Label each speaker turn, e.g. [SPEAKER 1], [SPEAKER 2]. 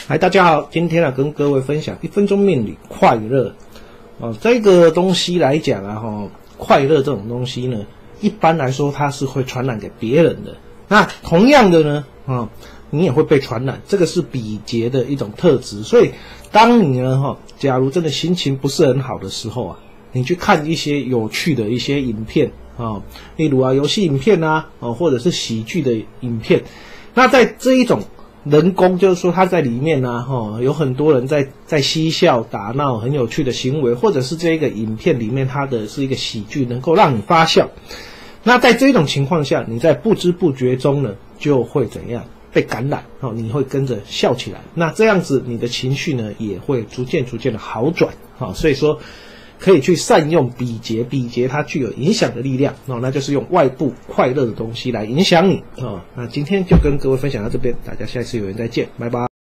[SPEAKER 1] 嗨，大家好，今天跟各位分享1分钟命理快乐。这个东西来讲啊，快乐这种东西呢，一般来说它是会传染给别人的。那同样的呢，你也会被传染，这个是比劫的一种特质。所以，当你呢，假如真的心情不是很好的时候啊，你去看一些有趣的一些影片例如游戏影片或者是喜剧的影片。那在这一种人工，就是说他在里面有很多人在嬉笑打闹，很有趣的行为，或者是这个影片里面它的是一个喜剧，能够让你发笑。那在这种情况下，你在不知不觉中呢，就会怎样被感染你会跟着笑起来。那这样子你的情绪呢，也会逐渐的好转所以说可以去善用比劫，比劫它具有影响的力量那就是用外部快乐的东西来影响你那今天就跟各位分享到这边，大家下一次有缘再见，拜拜。